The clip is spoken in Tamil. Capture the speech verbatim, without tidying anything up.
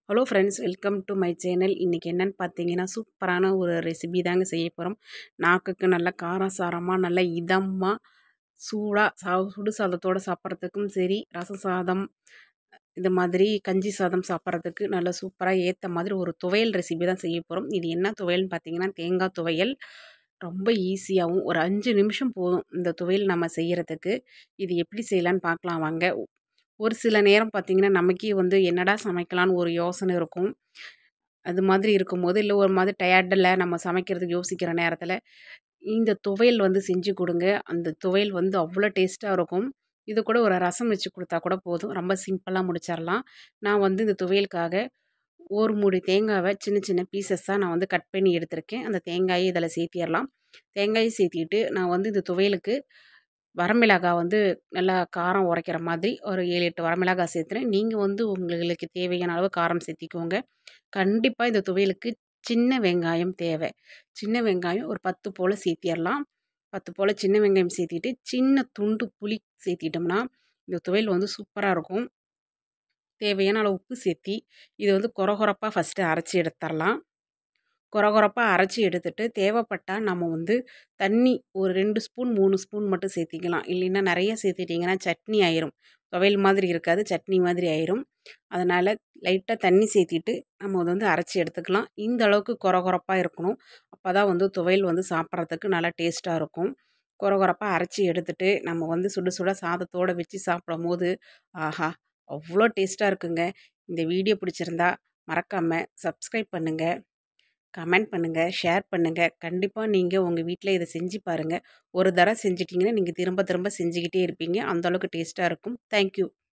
Hello friends, welcome to my channel. இன்றைக்கி என்னென்னு பார்த்தீங்கன்னா, சூப்பரான ஒரு ரெசிபி தாங்க செய்ய போகிறோம். நாக்குக்கு நல்ல காரசாரமாக, நல்ல இதமாக, சூடாக சா சுடு சாதத்தோடு சாப்பிட்றதுக்கும் சரி, ரச சாதம் இது மாதிரி கஞ்சி சாதம் சாப்பிட்றதுக்கு நல்ல சூப்பராக ஏற்ற மாதிரி ஒரு துவையல் ரெசிபி தான் செய்ய போகிறோம். இது என்ன துவையல்னு பார்த்தீங்கன்னா, தேங்காய் துவையல். ரொம்ப ஈஸியாகவும் ஒரு அஞ்சு நிமிஷம் போதும் இந்த துவையல் நம்ம செய்கிறதுக்கு. இது எப்படி செய்யலான்னு பார்க்கலாம் வாங்க. ஒரு சில நேரம் பார்த்திங்கன்னா, நமக்கே வந்து என்னடா சமைக்கலான்னு ஒரு யோசனை இருக்கும். அது மாதிரி இருக்கும்போது, இல்லை ஒரு மாதிரி டயர்டில் நம்ம சமைக்கிறதுக்கு யோசிக்கிற நேரத்தில் இந்த துவையல் வந்து செஞ்சு கொடுங்க. அந்த துவையல் வந்து அவ்வளோ டேஸ்ட்டாக இருக்கும். இது கூட ஒரு ரசம் வச்சு கொடுத்தா கூட போதும். ரொம்ப சிம்பிளாக முடிச்சிடலாம். நான் வந்து இந்த துவையலுக்காக ஒரு மூடி தேங்காவை சின்ன சின்ன பீசஸாக நான் வந்து கட் பண்ணி எடுத்திருக்கேன். அந்த தேங்காயை இதில் சேர்த்திடலாம். தேங்காயை சேர்த்திட்டு நான் வந்து இந்த துவையலுக்கு வரமிளகாய் வந்து நல்லா காரம் உரைக்கிற மாதிரி ஒரு ஏழு எட்டு வரமிளகாய் சேர்த்துறேன். நீங்கள் வந்து உங்களுக்கு தேவையான அளவு காரம் சேர்த்திக்கோங்க. கண்டிப்பாக இந்த துவையலுக்கு சின்ன வெங்காயம் தேவை. சின்ன வெங்காயம் ஒரு பத்து போல் சேர்த்திடலாம். பத்து போல் சின்ன வெங்காயம் சேர்த்திட்டு சின்ன துண்டு புளி சேர்த்திட்டோம்னா இந்த துவையல் வந்து சூப்பராக இருக்கும். தேவையான அளவு உப்பு சேர்த்தி இதை வந்து கொரகொரப்பாக ஃபஸ்ட்டு அரைச்சி எடுத்துடலாம். கொரகொரப்பாக அரைச்சி எடுத்துட்டு தேவைப்பட்டால் நம்ம வந்து தண்ணி ஒரு ரெண்டு ஸ்பூன் மூணு ஸ்பூன் மட்டும் சேர்த்திக்கலாம். இல்லைன்னா நிறைய சேர்த்திட்டிங்கன்னா சட்னி ஆயிரும். துவையல் மாதிரி இருக்காது, சட்னி மாதிரி ஆயிரும். அதனால் லைட்டாக தண்ணி சேர்த்திட்டு நம்ம அதை வந்து அரைச்சி எடுத்துக்கலாம். இந்த அளவுக்கு கொரகொரப்பாக இருக்கணும். அப்போ தான் வந்து துவையல் வந்து சாப்பிட்றதுக்கு நல்லா டேஸ்ட்டாக இருக்கும். கொரகொரப்பாக அரைச்சி எடுத்துட்டு நம்ம வந்து சுட சுட சாதத்தோடு வச்சு சாப்பிடும்போது ஆஹா, அவ்வளோ டேஸ்ட்டாக இருக்குங்க. இந்த வீடியோ பிடிச்சிருந்தா மறக்காமல் சப்ஸ்கிரைப் பண்ணுங்கள், கமெண்ட் பண்ணுங்கள், ஷேர் பண்ணுங்கள். கண்டிப்பாக நீங்கள் உங்கள் வீட்டில் இதை செஞ்சு பாருங்கள். ஒரு தடவை செஞ்சிட்டிங்கன்னா நீங்கள் திரும்ப திரும்ப செஞ்சுக்கிட்டே இருப்பீங்க. அந்தளவுக்கு டேஸ்ட்டாக இருக்கும். தேங்க்யூ.